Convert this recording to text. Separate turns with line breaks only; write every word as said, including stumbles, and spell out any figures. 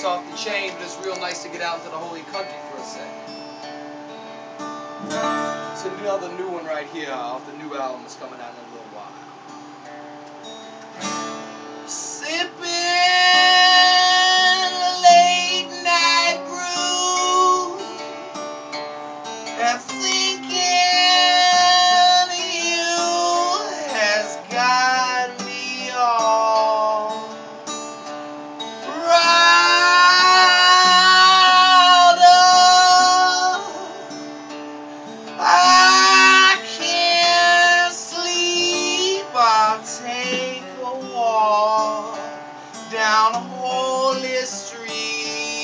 off the chain, but it's real nice to get out into the holy country for a second. It's another new one right here off the new album that's coming out in a little while. Sipping late night brew, and thinking you has got me all riled up. I can't sleep. I'll take a walk down Holy Street.